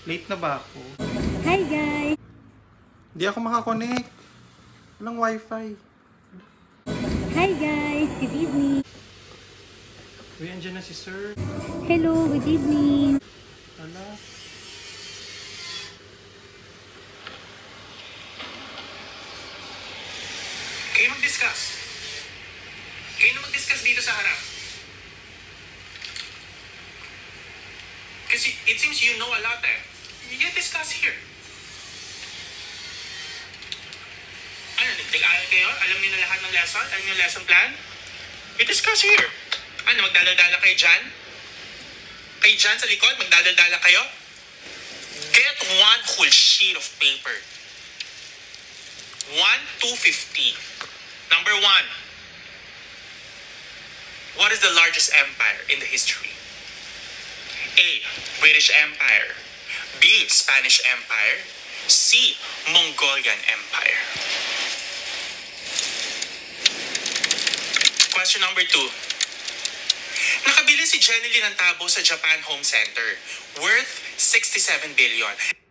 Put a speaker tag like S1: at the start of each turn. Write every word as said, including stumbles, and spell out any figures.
S1: Late na ba ako?
S2: Hi guys!
S1: Hindi ako makakonect. Walang wifi.
S2: Hi guys! Good evening!
S1: Uy, andyan na si sir.
S2: Hello, good evening!
S1: Ala.
S3: Kayo mag-discuss. Kayo na mag-discuss dito sa harap. Kasi it seems you know a lot eh. You discuss here. Ano, nag-aaral kayo? Alam niyo na lahat ng lesson? Alam niyo yung lesson plan? You discuss here. Ano, magdadala kayo dyan? Kayo dyan sa likod, magdadala kayo? Get one whole sheet of paper. one two fifty. Number one. What is the largest empire in the history? A. British Empire. B. Spanish Empire. C. Mongolian Empire. Question number two. Nakabili si Jenny Lee ng tabo sa Japan Home Center worth sixty-seven billion.